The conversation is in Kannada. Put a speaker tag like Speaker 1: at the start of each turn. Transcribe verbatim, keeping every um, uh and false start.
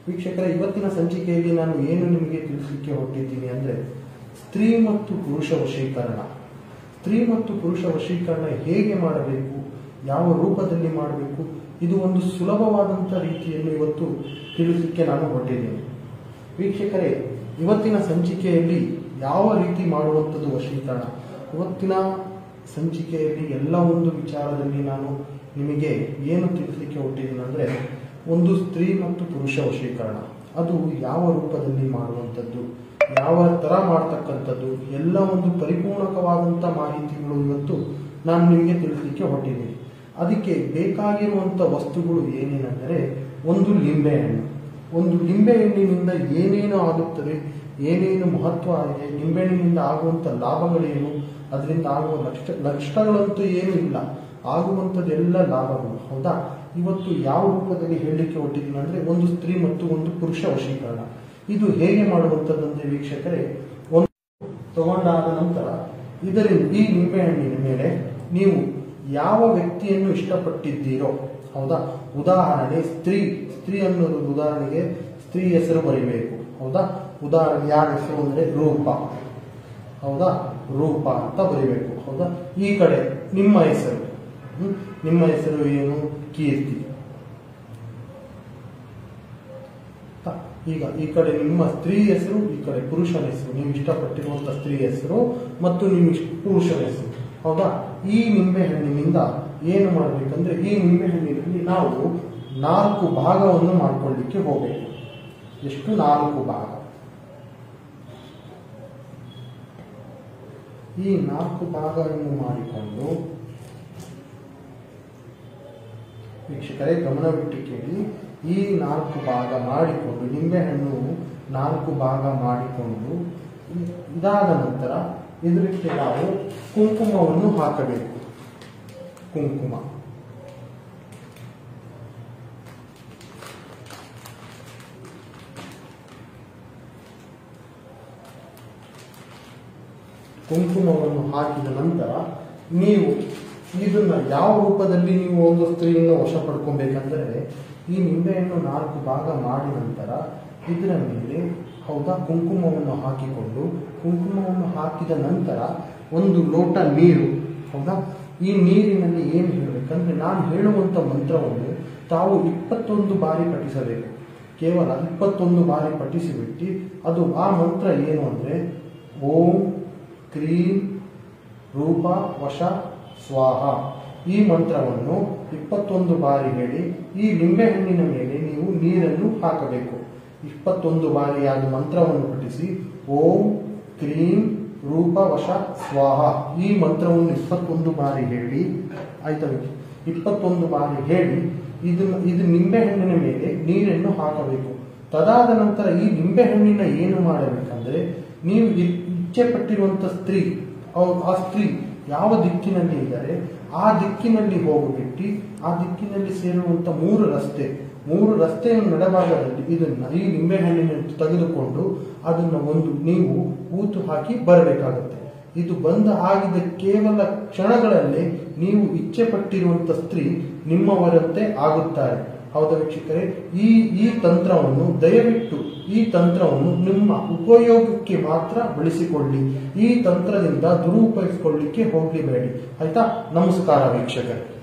Speaker 1: ವೀಕ್ಷಕರೇ, ಇವತ್ತಿನ ಸಂಚಿಕೆಯಲ್ಲಿ ನಾನು ಏನು ನಿಮಗೆ ತಿಳಿಸಲಿಕ್ಕೆ ಹೊರಟಿದ್ದೀನಿ ಅಂದ್ರೆ ಸ್ತ್ರೀ ಮತ್ತು ಪುರುಷ ವಶೀಕರಣ. ಸ್ತ್ರೀ ಮತ್ತು ಪುರುಷ ವಶೀಕರಣ ಹೇಗೆ ಮಾಡಬೇಕು, ಯಾವ ರೂಪದಲ್ಲಿ ಮಾಡಬೇಕು, ಇದು ಒಂದು ಸುಲಭವಾದಂಥ ರೀತಿಯನ್ನು ಇವತ್ತು ತಿಳಿಸಲಿಕ್ಕೆ ನಾನು ಹೊರಟಿದ್ದೀನಿ. ವೀಕ್ಷಕರೇ, ಇವತ್ತಿನ ಸಂಚಿಕೆಯಲ್ಲಿ ಯಾವ ರೀತಿ ಮಾಡುವಂಥದ್ದು ವಶೀಕರಣ, ಇವತ್ತಿನ ಸಂಚಿಕೆಯಲ್ಲಿ ಎಲ್ಲ ಒಂದು ವಿಚಾರದಲ್ಲಿ ನಾನು ನಿಮಗೆ ಏನು ತಿಳಿಸಲಿಕ್ಕೆ ಹೊರಟಿದ್ದೀನಿ ಅಂದ್ರೆ ಒಂದು ಸ್ತ್ರೀ ಮತ್ತು ಪುರುಷ ವಶೀಕರಣ, ಅದು ಯಾವ ರೂಪದಲ್ಲಿ ಮಾಡುವಂಥದ್ದು, ಯಾವ ತರ ಮಾಡ್ತಕ್ಕಂಥದ್ದು, ಎಲ್ಲ ಒಂದು ಪರಿಪೂರ್ಣಕವಾದಂಥ ಮಾಹಿತಿಗಳು ಇವತ್ತು ನಾನು ನಿಮಗೆ ತಿಳಿಸಲಿಕ್ಕೆ ಹೊರಟಿದ್ದೀನಿ. ಅದಕ್ಕೆ ಬೇಕಾಗಿರುವಂಥ ವಸ್ತುಗಳು ಏನೇನೆಂದರೆ ಒಂದು ಲಿಂಬೆಹಣ್ಣು. ಒಂದು ಲಿಂಬೆಹಣ್ಣಿನಿಂದ ಏನೇನು ಆಗುತ್ತದೆ, ಏನೇನು ಮಹತ್ವ ಇದೆ, ಲಿಂಬೆಹಣ್ಣಿನಿಂದ ಆಗುವಂಥ ಲಾಭಗಳೇನು, ಅದರಿಂದ ಆಗುವ ನಷ್ಟ ನಷ್ಟಗಳಂತೂ ಏನೂ ಇಲ್ಲ, ಆಗುವಂಥದ್ದೆಲ್ಲ ಲಾಭಗಳು. ಹೌದಾ, ಇವತ್ತು ಯಾವ ರೂಪದಲ್ಲಿ ಹೇಳಲಿಕ್ಕೆ ಹೊರಟಿದ್ದೀನಿ ಅಂದ್ರೆ ಒಂದು ಸ್ತ್ರೀ ಮತ್ತು ಒಂದು ಪುರುಷ ವಶೀಕರಣ. ಇದು ಹೇಗೆ ಮಾಡುವಂಥದ್ದಂದ್ರೆ ವೀಕ್ಷಕರೇ, ಒಂದು ತಗೊಂಡಾದ ನಂತರ ಇದರಿಂದ ಈ ನಿಂಬೆಹಣ್ಣಿನ ಮೇಲೆ ನೀವು ಯಾವ ವ್ಯಕ್ತಿಯನ್ನು ಇಷ್ಟಪಟ್ಟಿದ್ದೀರೋ, ಹೌದಾ, ಉದಾಹರಣೆ ಸ್ತ್ರೀ ಸ್ತ್ರೀ ಅನ್ನೋದು ಉದಾಹರಣೆಗೆ ಸ್ತ್ರೀ ಹೆಸರು ಬರೀಬೇಕು. ಹೌದಾ, ಉದಾಹರಣೆ ಯಾರ ಹೆಸರು ಅಂದ್ರೆ ರೂಪ, ಹೌದಾ, ರೂಪ ಅಂತ ಬರೀಬೇಕು. ಹೌದಾ, ಈ ಕಡೆ ನಿಮ್ಮ ಹೆಸರು, ಹ್ಮ್ ನಿಮ್ಮ ಹೆಸರು ಏನು, ಕೀರ್ತಿ. ಈಗ ಈ ಕಡೆ ನಿಮ್ಮ ಸ್ತ್ರೀ ಹೆಸರು, ಈ ಕಡೆ ಪುರುಷನ ಹೆಸರು, ನೀವು ಇಷ್ಟಪಟ್ಟಿರುವಂತಹ ಸ್ತ್ರೀ ಹೆಸರು ಮತ್ತು ನಿಮ್ಮ ಪುರುಷನ ಹೆಸರು. ಹೌದಾ, ಈ ನಿಂಬೆಹಣ್ಣಿನಿಂದ ಏನು ಮಾಡಬೇಕಂದ್ರೆ ಈ ನಿಂಬೆಹಣ್ಣಿನಲ್ಲಿ ನಾವು ನಾಲ್ಕು ಭಾಗವನ್ನು ಮಾಡ್ಕೊಳ್ಳಿಕ್ಕೆ ಹೋಗಬೇಕು. ಎಷ್ಟು? ನಾಲ್ಕು ಭಾಗ. ಈ ನಾಲ್ಕು ಭಾಗವನ್ನು ಮಾಡಿಕೊಂಡು ವೀಕ್ಷಕರೇ ಗಮನವಿಟ್ಟು ಕೇಳಿ, ಈ ನಾಲ್ಕು ಭಾಗ ಮಾಡಿಕೊಂಡು ನಿಂಬೆಹಣ್ಣು ನಾಲ್ಕು ಭಾಗ ಮಾಡಿಕೊಂಡು ಇದಾದ ನಂತರ ಇದಕ್ಕೆ ನಾವು ಕುಂಕುಮವನ್ನು ಹಾಕಬೇಕು. ಕುಂಕುಮ ಕುಂಕುಮವನ್ನು ಹಾಕಿದ ನಂತರ ನೀವು ಇದನ್ನ ಯಾವ ರೂಪದಲ್ಲಿ ನೀವು ಒಂದು ಸ್ತ್ರೀಯನ್ನು ವಶ ಪಡ್ಕೊಬೇಕಂದ್ರೆ ಈ ನಿಂಬೆಹಣ್ಣು ನಾಲ್ಕು ಭಾಗ ಮಾಡಿದ ನಂತರ ಇದರ ಮೇಲೆ, ಹೌದಾ, ಕುಂಕುಮವನ್ನು ಹಾಕಿಕೊಂಡು ಕುಂಕುಮವನ್ನು ಹಾಕಿದ ನಂತರ ಒಂದು ಲೋಟ ನೀರು, ಹೌದಾ, ಈ ನೀರಿನಲ್ಲಿ ಏನು ಹೇಳಬೇಕಂದ್ರೆ ನಾನು ಹೇಳುವಂತ ಮಂತ್ರವನ್ನು ತಾವು ಇಪ್ಪತ್ತೊಂದು ಬಾರಿ ಪಠಿಸಬೇಕು. ಕೇವಲ ಇಪ್ಪತ್ತೊಂದು ಬಾರಿ ಪಠಿಸಿಬಿಟ್ಟು ಅದು ಆ ಮಂತ್ರ ಏನು ಅಂದ್ರೆ ಓಂ ಕ್ರೀಂ ರೂಪ ವಶ ಸ್ವಾಹ, ಈ ಮಂತ್ರವನ್ನು ಇಪ್ಪತ್ತೊಂದು ಬಾರಿ ಹೇಳಿ ಈ ನಿಂಬೆಹಣ್ಣಿನ ಮೇಲೆ ನೀವು ನೀರನ್ನು ಹಾಕಬೇಕು. ಇಪ್ಪತ್ತೊಂದು ಬಾರಿಯಾದ ಮಂತ್ರವನ್ನು ಪಠಿಸಿ ಓಂ ಕ್ರೀಂ ರೂಪ ವಶ ಸ್ವಾಹ ಈ ಮಂತ್ರವನ್ನು ಇಪ್ಪತ್ತೊಂದು ಬಾರಿ ಹೇಳಿ, ಆಯ್ತಾ, ಇಪ್ಪತ್ತೊಂದು ಬಾರಿ ಹೇಳಿ ಇದನ್ನ ಇದು ನಿಂಬೆಹಣ್ಣಿನ ಮೇಲೆ ನೀರನ್ನು ಹಾಕಬೇಕು. ತದಾದ ನಂತರ ಈ ನಿಂಬೆಹಣ್ಣಿನ ಏನು ಮಾಡಬೇಕಂದ್ರೆ ನೀವು ಇಚ್ಛೆ ಪಟ್ಟಿರುವಂತ ಸ್ತ್ರೀ, ಆ ಸ್ತ್ರೀ ಯಾವ ದಿಕ್ಕಿನಲ್ಲಿ ಇದ್ದಾರೆ ಆ ದಿಕ್ಕಿನಲ್ಲಿ ಹೋಗಿಬಿಟ್ಟು ಆ ದಿಕ್ಕಿನಲ್ಲಿ ಸೇರುವಂತ ಮೂರು ರಸ್ತೆ ಮೂರು ರಸ್ತೆಯ ನಡಭಾಗದಲ್ಲಿ ಇದನ್ನ ಈ ನಿಂಬೆಹಣ್ಣಿನ ತೆಗೆದುಕೊಂಡು ಅದನ್ನ ಒಂದು ನೀವು ಊತು ಹಾಕಿ ಬರಬೇಕಾಗುತ್ತೆ. ಇದು ಬಂದ ಆಗಿದ ಕೇವಲ ಕ್ಷಣಗಳಲ್ಲೇ ನೀವು ಇಚ್ಛೆ ಪಟ್ಟಿರುವಂತ ಸ್ತ್ರೀ ನಿಮ್ಮವರಂತೆ ಆಗುತ್ತಾರೆ. ಹೌದಾ ವೀಕ್ಷಕರೇ, ಈ ಈ ತಂತ್ರವನ್ನು ದಯವಿಟ್ಟು ಈ ತಂತ್ರವನ್ನು ನಿಮ್ಮ ಉಪಯೋಗಕ್ಕೆ ಮಾತ್ರ ಬಳಸಿಕೊಳ್ಳಿ. ಈ ತಂತ್ರದಿಂದ ದುರುಪಯೋಗಿಸಿಕೊಳ್ಳಿಕ್ಕೆ ಹೋಗಲೇಬೇಡಿ. ಆಯ್ತಾ? ನಮಸ್ಕಾರ ವೀಕ್ಷಕರೇ.